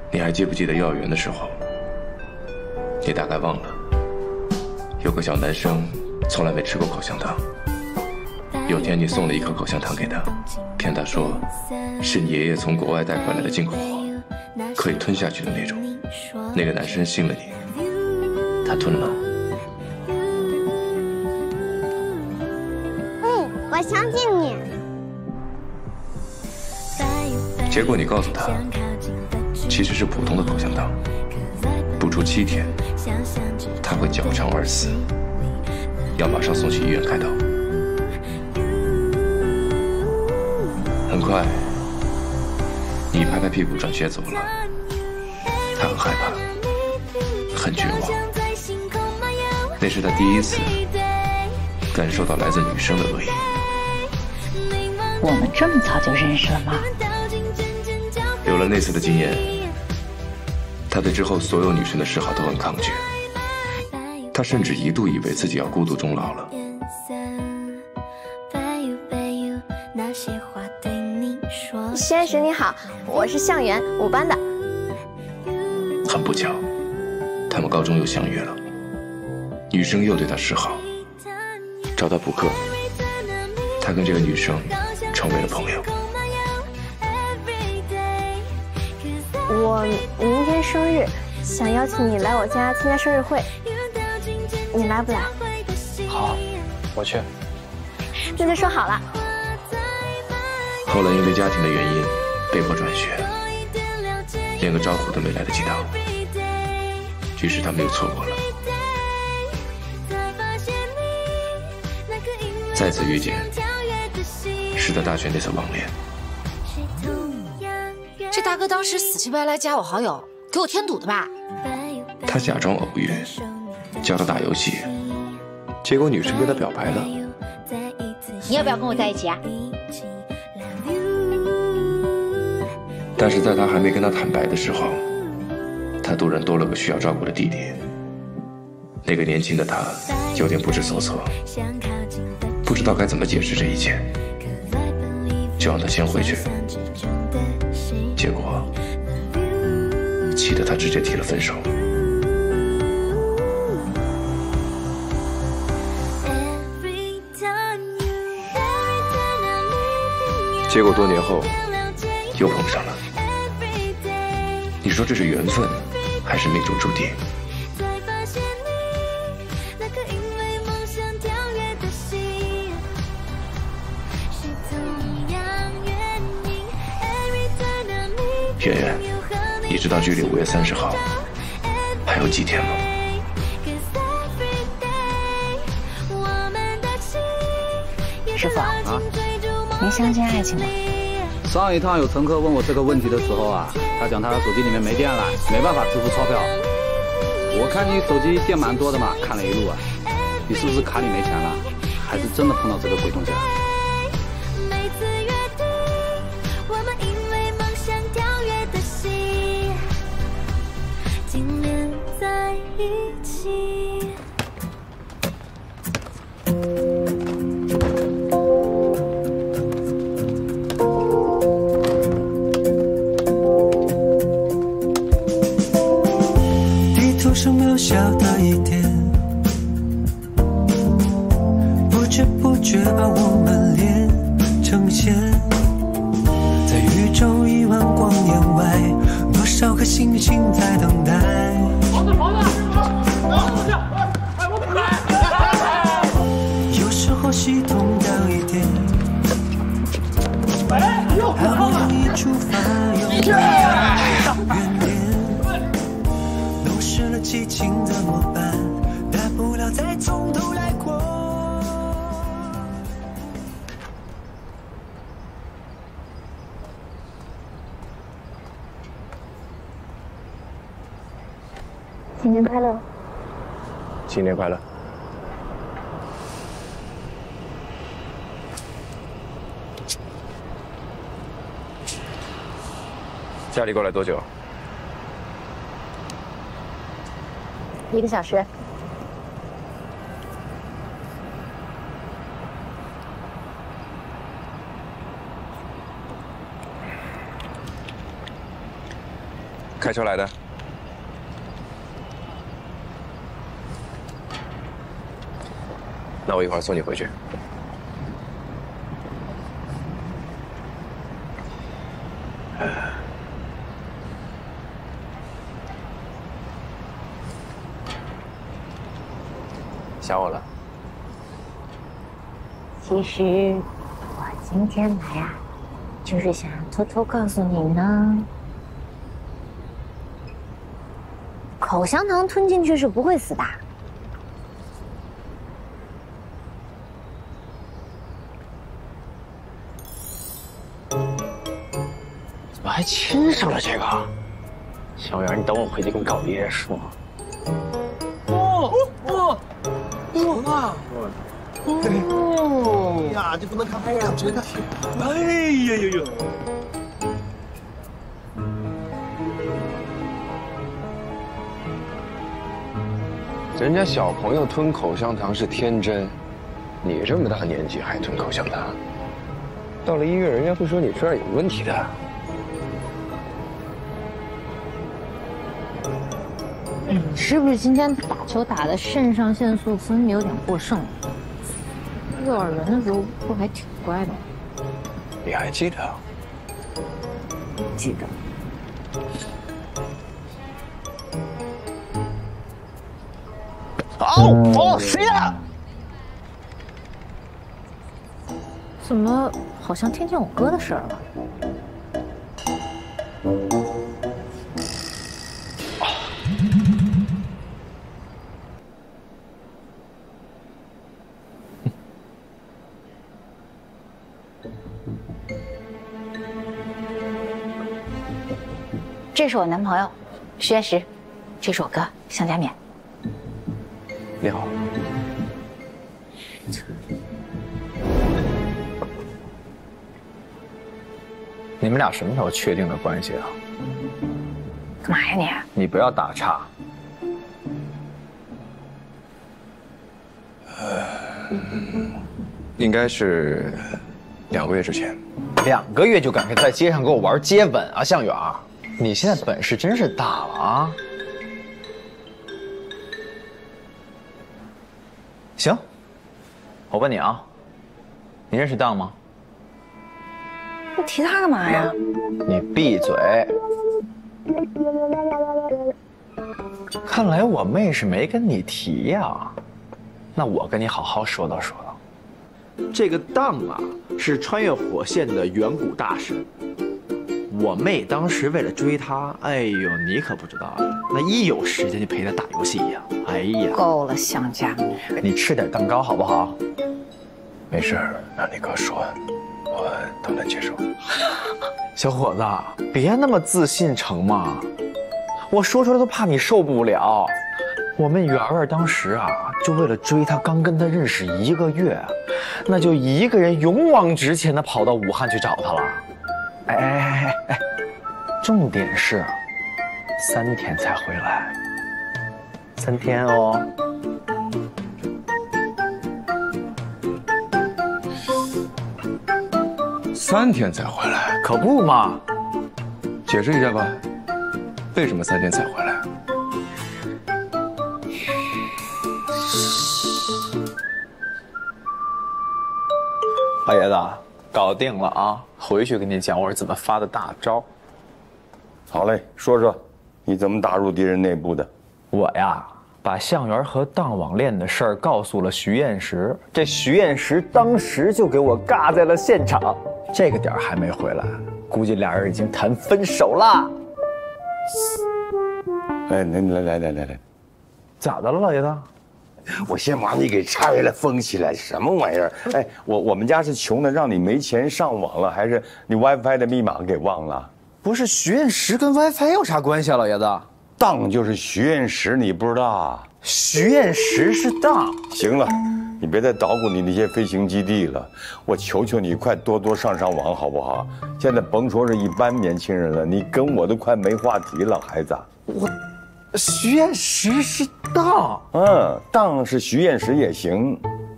你还记不记得幼儿园的时候？你大概忘了，有个小男生从来没吃过口香糖。有天你送了一颗口香糖给他，骗他说是你爷爷从国外带回来的进口货，可以吞下去的那种。那个男生信了你，他吞了。 我相信你。 结果你告诉他，其实是普通的口香糖，不出7天，他会绞肠而死，要马上送去医院开刀。很快，你拍拍屁股转学走了，他很害怕，很绝望。那是他第一次感受到来自女生的恶意。 我们这么早就认识了吗？ 有了那次的经验，他对之后所有女生的示好都很抗拒。他甚至一度以为自己要孤独终老了。 实验室你好，我是向元，5班的。 很不巧，他们高中又相遇了，女生又对他示好，找他补课，他跟这个女生成为了朋友。 我明天生日，想邀请你来我家参加生日会，你来不来？ 好，我去。 那就说好了。 后来因为家庭的原因被迫转学，连个招呼都没来得及打，于是他们又错过了。再次遇见，是在大学那次网恋。 这大哥当时死乞白赖加我好友，给我添堵的吧？ 他假装偶遇，教他打游戏，结果女生跟他表白了。 你要不要跟我在一起啊？ 但是在他还没跟他坦白的时候，他突然多了个需要照顾的弟弟。那个年轻的他有点不知所措，不知道该怎么解释这一切，就让他先回去。结果气得他直接提了分手。结果多年后又碰上了。你说这是缘分，还是命中注定？圆圆，你知道距离5月30号还有几天吗？ 师傅啊，您相信爱情吗？ 上一趟有乘客问我这个问题的时候啊，他讲他手机里面没电了，没办法支付钞票。我看你手机电蛮多的嘛，看了一路啊，你是不是卡里没钱了？还是真的碰到这个鬼东西了？ 是渺小的一点，不知不觉把我们连成线，在宇宙1万光年外，多少颗星星在等待。有时候系统掉一点，还不容易出发，有原点。失了激情怎么办？大不了再从头来过。 新年快乐！ 新年快乐！家里过来多久 ？1个小时。 开车来的。那我一会儿送你回去。想我了？ 其实我今天来啊，就是想偷偷告诉你呢，口香糖吞进去是不会死的。 怎么还亲上了这个？小圆，你等我回去跟告爷爷说。什么？哦呀，这不能看，看直接看。哎呀呀呀！ 人家小朋友吞口香糖是天真，你这么大年纪还吞口香糖，到了医院人家会说你这儿有问题的。 你是不是今天打球打的肾上腺素分泌有点过剩？幼儿园的时候不还挺乖的？ 你还记得？ 记得。 哦，谁呀？ 怎么好像听见我哥的声儿了？这是我男朋友，徐彦石，这是我哥向家勉。 你好。 你们俩什么时候确定的关系啊？ 干嘛呀你不要打岔。 应该是2个月之前。 2个月就敢在街上给我玩接吻啊，向远，你现在本事真是大了啊！行，我问你啊，你认识当吗？ 你提他干嘛呀？ 你闭嘴！看来我妹是没跟你提呀，那我跟你好好说道说道。 这个当啊，是穿越火线的远古大神。我妹当时为了追他，哎呦，你可不知道啊，那一有时间就陪他打游戏呀。哎呀， 够了，向家勉， 你吃点蛋糕好不好？ 没事，让你哥说，我都能接受。 小伙子，别那么自信成吗？我说出来都怕你受不了。我们圆圆当时啊，就为了追他，刚跟他认识1个月，那就一个人勇往直前的跑到武汉去找他了。哎，重点是3天才回来，3天哦。 3天才回来， 可不嘛？ 解释一下吧，为什么3天才回来？ 老爷子，搞定了啊！回去跟你讲我是怎么发的大招。 好嘞，说说，你怎么打入敌人内部的？ 我呀，把向元和当网恋的事儿告诉了徐彦石，这徐彦石当时就给我尬在了现场。这个点儿还没回来，估计俩人已经谈分手了。 哎，来， 咋的了，老爷子？ 我先把你给拆了封起来，什么玩意儿？哎，我们家是穷的，让你没钱上网了，还是你 WiFi 的密码给忘了？ 不是，徐彦石跟 WiFi 有啥关系啊，老爷子？ 当就是徐彦石，你不知道啊？ 徐彦石是当。 行了，你别再捣鼓你那些飞行基地了，我求求你，快多上网好不好？现在甭说是一般年轻人了，你跟我都快没话题了，孩子。 徐彦石是当， 当是徐彦石也行。